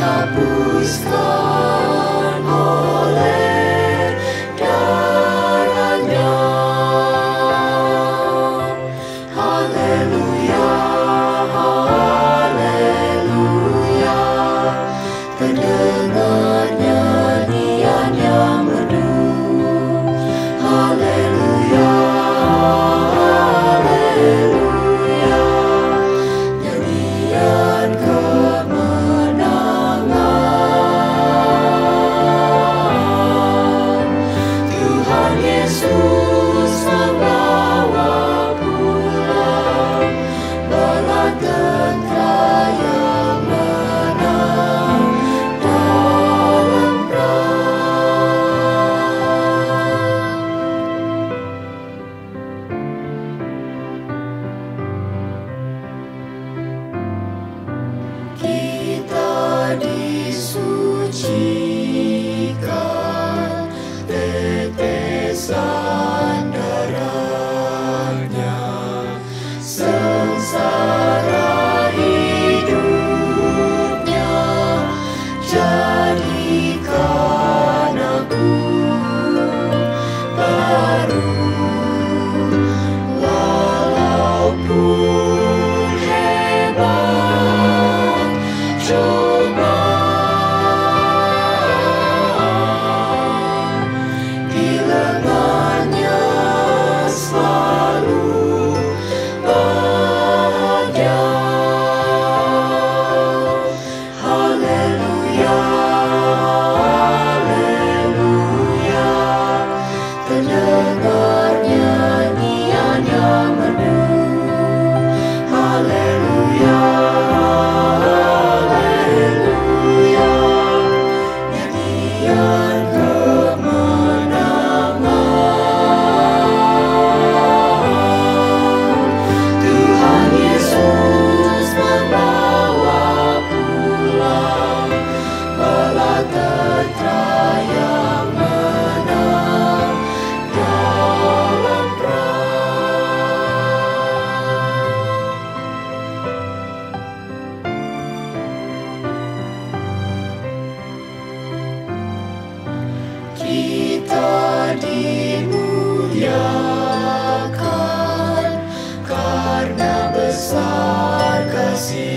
dihapuskan oleh darahnya. Haleluya, haleluya, terdengar nyanyian yang merdu. Haleluya, haleluya, nyanyian kemenangan. Tuhan Yesus membawa pulang bala tentara yang menang dalam kita disucikan tetesan darahnya, sengsara hidupnya jadikan aku baru. Walaupun hebat cobaan, di lengannya selalu bahagia. Haleluya, haleluya, terdengar nyanyian yang merdu. Haleluya, haleluya, nyanyian kemenangan. Tuhan Yesus membawa pulang bala tentara yang menang dalam kita dimuliakan karena besar kasih